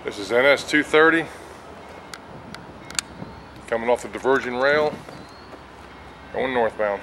This is NS 230 coming off the diverging rail, going northbound.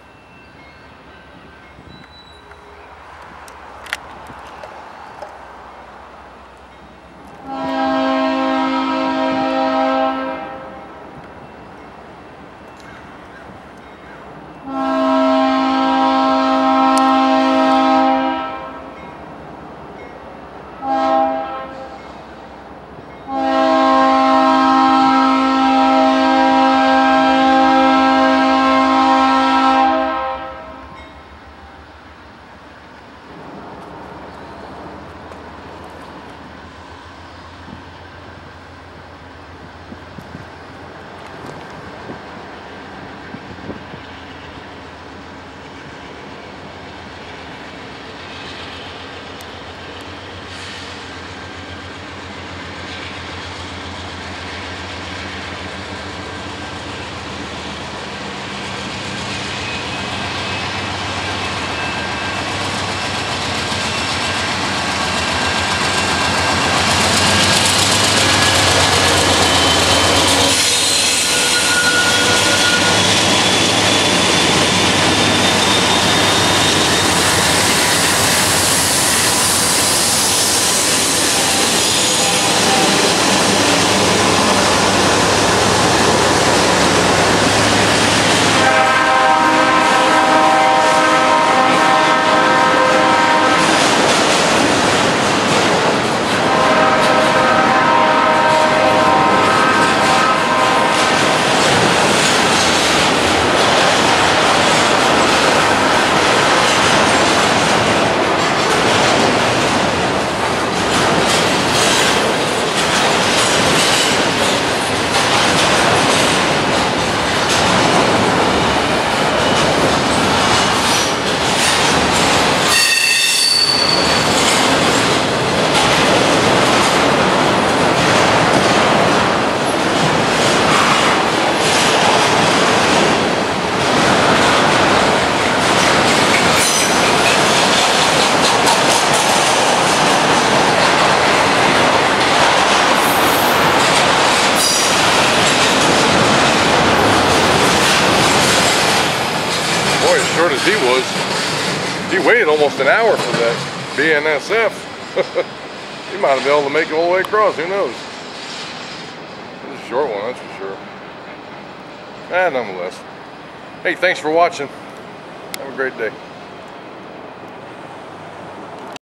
Boy, as short as he was, he waited almost an hour for that BNSF. He might have been able to make it all the way across, who knows? It was a short one, that's for sure. Nonetheless. Hey, thanks for watching. Have a great day.